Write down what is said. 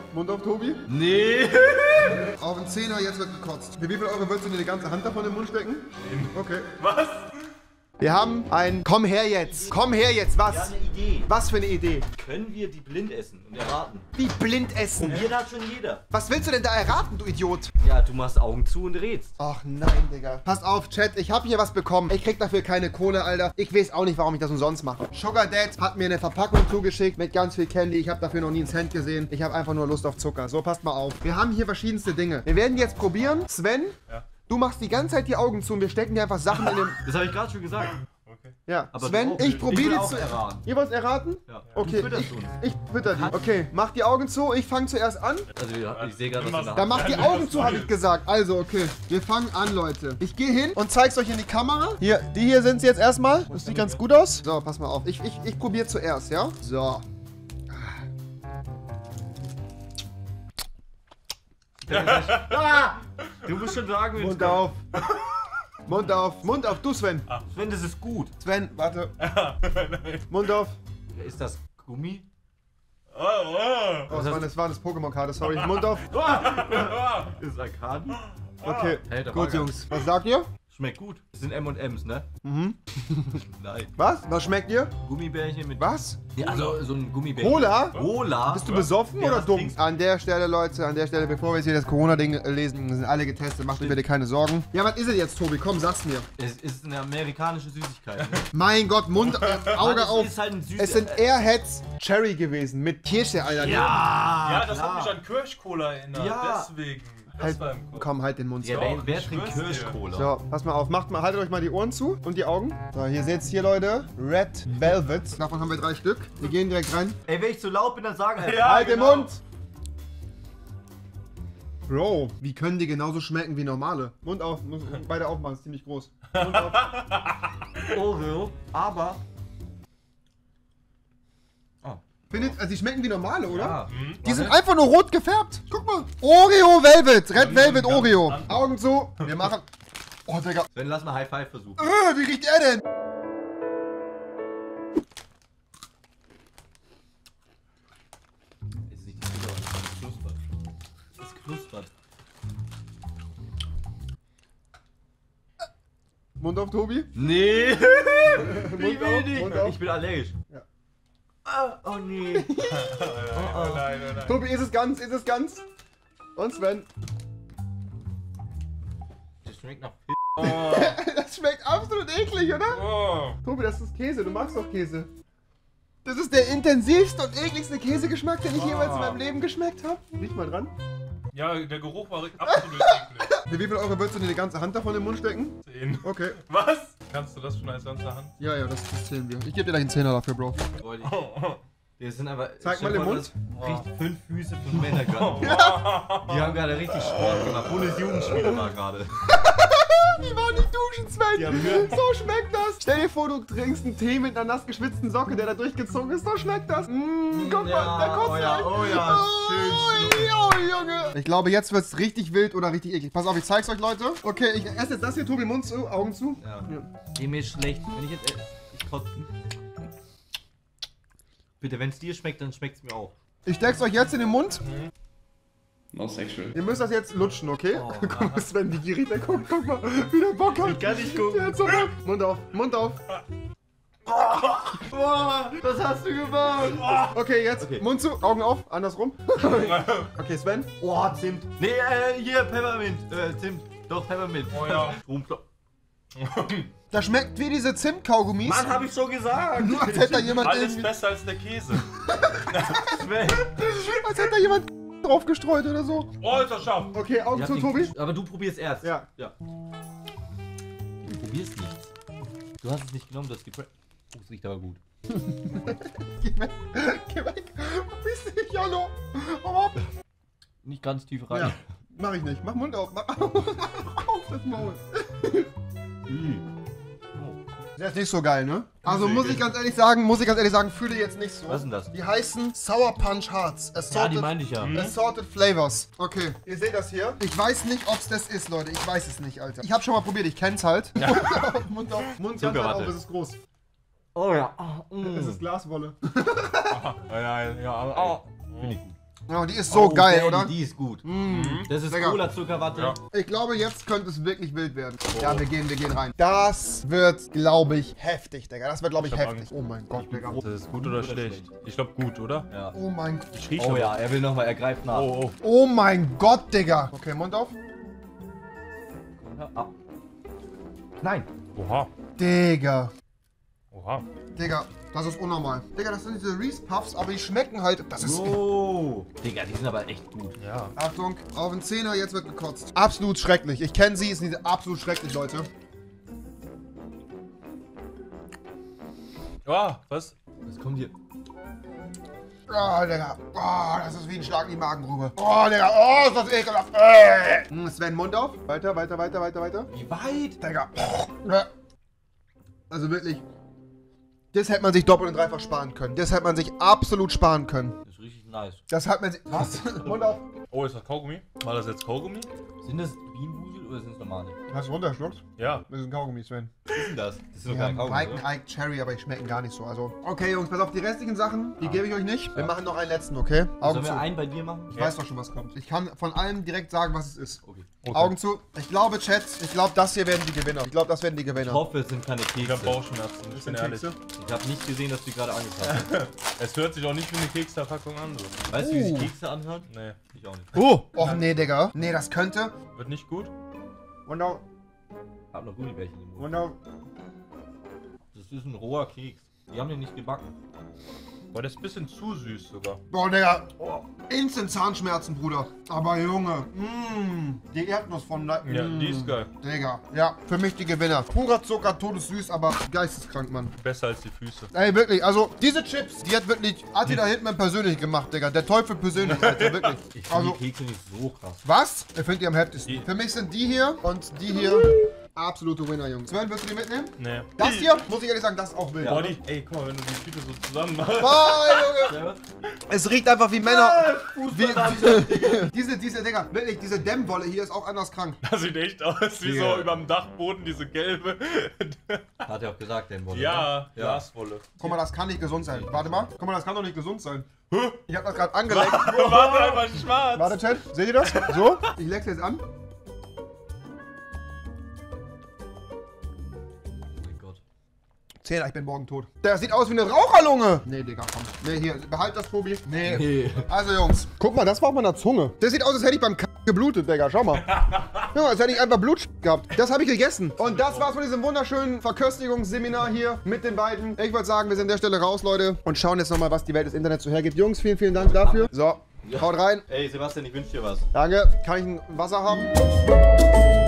Mund auf, Tobi. Nee. Auf den Zehner, jetzt wird gekotzt. Für wie viel Euro würdest du dir die ganze Hand davon in den Mund stecken? Okay. Was? Wir haben ein... Komm her jetzt. Komm her jetzt, was? Ja, eine Idee. Was für eine Idee? Können wir die blind essen und erraten? Wie blind essen? Probiert hat schon jeder. Was willst du denn da erraten, du Idiot? Ja, du machst Augen zu und rätst. Ach nein, Digga. Passt auf, Chat, ich habe hier was bekommen. Ich krieg dafür keine Kohle, Alter. Ich weiß auch nicht, warum ich das umsonst mache. Sugar Dad hat mir eine Verpackung zugeschickt mit ganz viel Candy. Ich habe dafür noch nie einen Cent gesehen. Ich habe einfach nur Lust auf Zucker. So, passt mal auf. Wir haben hier verschiedenste Dinge. Wir werden jetzt probieren. Sven, du machst die ganze Zeit die Augen zu und wir stecken dir einfach Sachen in den... Das habe ich gerade schon gesagt. Okay. Ja, Aber Sven, du auch. ich probiere Ich will die auch zu... erraten. Ihr wollt erraten? Ja. Okay, Du fütterst uns. ich fütter die. Okay, mach die Augen zu. Ich fange zuerst an. Also ich sehe gerade, was du Dann macht die Augen zu, habe ich gesagt. Also, okay. Wir fangen an, Leute. Ich gehe hin und zeig's euch in die Kamera. Hier, die hier sind jetzt erstmal. Das sieht ganz gut aus. So, pass mal auf. Ich probiere zuerst, ja? So. Du musst schon sagen, wenn Mund auf. Mund auf. Mund auf. Du, Sven. Sven, das ist gut. Sven, warte. Mund auf. Ist das Gummi? Oh, das war das Pokémon-Karte. Sorry. Mund auf. Ist das Arcadi? Okay. Hey, da war Gut, gar Jungs. Was sagt ihr? Schmeckt gut. Das sind M&M's, ne? Mhm. Nein. Was? Was schmeckt dir? Gummibärchen mit... Was? Ja, also so ein Gummibärchen. Cola? Cola? Bist du besoffen Ja, oder was dumm? trinkst du? An der Stelle, Leute, bevor wir jetzt hier das Corona-Ding lesen, sind alle getestet, macht euch bitte keine Sorgen. Ja, was ist es jetzt, Tobi? Komm, sag's mir. Es ist eine amerikanische Süßigkeit. Ne? Mein Gott, Mund, Auge Es auf. ist halt ein süßer... Es sind Airheads Cherry gewesen, mit Kirsche, Alter. Ja, das klar. hat mich an Kirschcola erinnert. Ja. Deswegen. Halt, Das war im Kopf. komm, halt den Mund. Ja, So. wer ich trinkt schwör's dir. Kirschcola? So, pass mal auf, haltet euch mal die Ohren zu und die Augen. So, hier seht's hier, Leute. Red Velvet. Davon haben wir 3 Stück. Wir gehen direkt rein. Ey, wenn ich zu laut bin, dann sag einfach. Ja, Halt genau. den Mund! Bro, wie können die genauso schmecken wie normale? Mund auf, muss beide aufmachen, ist ziemlich groß. Mund auf. Oreo, aber... Also die schmecken wie normale, oder? Ja. Die sind einfach nur rot gefärbt. Guck mal. Oreo Velvet. Red Velvet Oreo. Augen zu. Wir machen... Oh, Digga. Sven, lass mal High Five versuchen. Wie riecht er denn? Es sieht nicht gut aus, es knuspert. Es knuspert. Mund auf, Tobi. Nee! Mund auf, Mund auf. Ich bin allergisch. Ja. Oh nee. Oh nein, oh nein. Tobi, ist es ganz? Ist es ganz? Und Sven? Das schmeckt nach Das schmeckt absolut eklig, oder? Oh. Tobi, das ist Käse. Du magst doch Käse. Das ist der intensivste und ekligste Käsegeschmack, den ich jemals in meinem Leben geschmeckt habe. Riech mal dran. Ja, der Geruch war absolut eklig. Für wie viel Euro würdest du dir die ganze Hand davon in den Mund stecken? 10. Okay. Was? Kannst du das schon als ganze Hand? Ja, das zählen wir. Ich gebe dir gleich einen Zehner dafür, Bro. Freundlich. Oh. Die sind aber... Zeig mal den Mund. Das riecht 5 Füße von Männern gerade. Die haben gerade richtig Sport gemacht. Bundesjugendspieler war gerade. Die waren nicht duschen, Sven. Ja, wir- So schmeckt das. Stell dir vor, du trinkst einen Tee mit einer nass geschwitzten Socke, der da durchgezogen ist. So schmeckt das. Guck mal, der kotzt oh ja, rein. oh ja, schön. Oh, Junge. Ich glaube, jetzt wird's richtig wild oder richtig eklig. Pass auf, ich zeig's euch, Leute. Okay, ich esse jetzt das hier. Tobi, Mund zu, Augen zu. Ja. Geh mir schlecht. Wenn ich jetzt... Ich kotze. Bitte, wenn es dir schmeckt, dann schmeckt es mir auch. Ich steck's euch jetzt in den Mund. No sexual. Ihr müsst das jetzt lutschen, okay? Oh. Guck mal, Sven, wie gierig der guckt. Guck mal, wie der Bock hat. Ich kann nicht gucken. Der hat so Bock. Mund auf, Mund auf. Boah, was hast du gemacht? Okay, jetzt Okay. Mund zu, Augen auf, andersrum. Okay, Sven. Oh, Zimt. Nee, hier, Peppermint. Zimt. Doch, Peppermint. Oh ja. Stromklopp. Das schmeckt wie diese Zimt-Kaugummis. Mann, hab ich schon gesagt. Nur als hätte da jemand Alles irgendwie, besser als der Käse. als hätte da jemand drauf gestreut oder so. Oh, ist das scharf. Okay, Augen zu, Tobi. Aber du probierst erst. Ja. Du probierst nichts. Du hast es nicht genommen, du hast gepresst. Oh, es riecht aber gut. Geh weg. Geh weg. Verpiss dich, Jollo. Hau ab. Nicht ganz tief rein. Ja, mach ich nicht. Mach Mund auf. Mach auf das Maul. Der ist nicht so geil, ne? Also muss ich ganz ehrlich sagen, fühle jetzt nicht so. Was ist denn das? Die heißen Sour Punch Hearts. Ja, die meinte ich ja. Assorted Flavors. Okay, ihr seht das hier. Ich weiß nicht, ob es das ist, Leute. Ich weiß es nicht, Alter. Ich habe schon mal probiert, ich kenn's halt. Ja. Mund auf, Mund ganz weit auf, es ist groß. Oh ja. Es ist Glaswolle. Ja, ja, ja. Finde ich gut. Ja, die ist so geil, Daddy, oder? Die ist gut. Mm. Das ist Lecker. Cola-Zuckerwatte. Ja. Ich glaube, jetzt könnte es wirklich wild werden. Ja, wir gehen rein. Das wird, glaube ich, heftig, Digga. Das wird, glaube ich, Ich hab heftig. Angst. Oh mein Gott, Digga. Das ist gut oder schlecht? Ich glaube gut, oder? Ja. Oh mein, Ich riech Oh aber- ja, er will nochmal, er greift nach. Oh, oh mein Gott, Digga. Okay, Mund auf. Ah. Nein. oh. Oha. Digga. Oha. Digga, das ist unnormal. Digga, das sind diese Reese Puffs, aber die schmecken halt. Das ist. Oh. Digga, die sind aber echt gut. Ja. Achtung, auf den Zehner, jetzt wird gekotzt. Absolut schrecklich. Ich kenne sie, ist absolut schrecklich, Leute. Ah, was? Was kommt hier? Oh, Digga. Oh, das ist wie ein Schlag in die Magengrube. Oh, Digga. Oh, ist das ekelhaft. Sven, Mund auf. Weiter. Wie weit? Digga. Also wirklich. Das hätte man sich doppelt und dreifach sparen können. Das hätte man sich absolut sparen können. Das ist richtig nice. Das hat man sich. Was? Mund auf. Oh, ist das Kaugummi? War das jetzt Kaugummi? Sind das Bienenwusel oder sind es normale? Hast du runtergeschluckt? Ja. Das ist ein Kaugummi, Sven. Was ist denn das? Das ist doch Ja, kein Kaugummi, Mike oder? Ike Cherry, aber die schmecken gar nicht so. Also. Okay, Jungs, pass auf, die restlichen Sachen, die gebe ich euch nicht. Wir machen noch einen letzten, okay? Augen Sollen zu. wir einen bei dir machen? Ich weiß doch schon, was kommt. Ich kann von allem direkt sagen, was es ist. Okay. Okay. Augen zu. Ich glaube, Chat, das hier werden die Gewinner. Ich glaube, das werden die Ich Gewinner. hoffe, es sind keine Ich Kekse. hab Bauchschmerzen, ich bin ehrlich. Kekse? Ich habe nicht gesehen, dass du die gerade angefangen hast. Es hört sich auch nicht wie eine Keksverpackung an. So. Weißt du, wie sich Kekse anhören? Nee. Ich auch nicht. Oh! Och nee, Digga. Nee, das könnte. Wird nicht gut? Wonder. Hab noch Gummibärchen im Mund. Wonder. Das ist ein roher Keks. Die haben den nicht gebacken. Boah, das ist ein bisschen zu süß sogar. Boah, Digga. Oh. Instant Zahnschmerzen, Bruder. Aber Junge. Die Erdnuss von. Ja, die ist geil. Digga. Ja, für mich die Gewinner. Purer Zucker, todessüß, aber geisteskrank, Mann. Besser als die Füße. Ey, wirklich, also diese Chips, die hat wirklich Attila Hildmann persönlich gemacht, Digga. Der Teufel persönlich, Alter, wirklich. Ich finde Also, die Kekse nicht so krass. was? Ich finde die am heftigsten. Die- Für mich sind die hier und die hier absolute Winner, Jungs. Sven, willst du die mitnehmen? Nee. Das hier, muss ich ehrlich sagen, das ist auch wild. Boah, die, ey, guck mal, wenn du die Tüte so zusammen machst. Oh, Junge. Ja, Es riecht einfach wie Männer. Diese, Digga, wirklich, diese Dämmwolle hier ist auch anders krank. Das sieht echt aus wie Ja. so überm Dachboden, diese gelbe. hat er auch gesagt, den Wolle. Ja, ne? Glaswolle. Guck mal, das kann nicht gesund sein. Warte mal. Guck mal, das kann doch nicht gesund sein. Ich hab das gerade angeleckt. Warte, einfach schwarz. Warte, Chat. Seht ihr das? So. Ich leck's jetzt an. Oh mein Gott. Zehner, ich bin morgen tot. Der sieht aus wie eine Raucherlunge. Nee, Digga, komm. Nee, hier, behalt das, Tobi. Nee. Nee. Also, Jungs. Guck mal, das war auf meiner Zunge. Das sieht aus, als hätte ich beim K geblutet, Digga. Schau mal. Ja, als hätte ich einfach Blut gehabt. Das habe ich gegessen. Und das war's von diesem wunderschönen Verköstigungsseminar hier mit den beiden. Ich würde sagen, wir sind an der Stelle raus, Leute. Und schauen jetzt nochmal, was die Welt des Internets so hergibt. Jungs, vielen, vielen Dank dafür. So, haut rein. Ey, Sebastian, ich wünsche dir was. Danke. Kann ich ein Wasser haben?